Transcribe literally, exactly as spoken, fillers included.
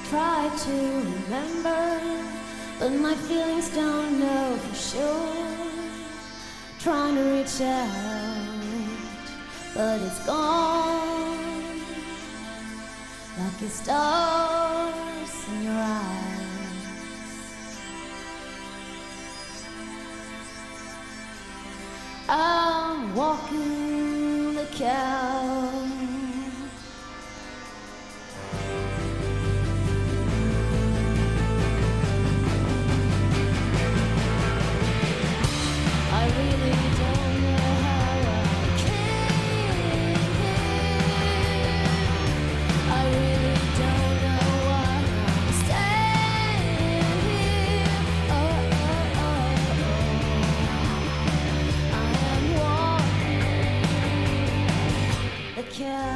try to remember, but my feelings don't know for sure. Trying to reach out, but it's gone, like the stars in your eyes. I'm walking the couch, I really don't know how I came here. I really don't know why I'm staying here. Oh, oh, oh, oh. I am walking the couch.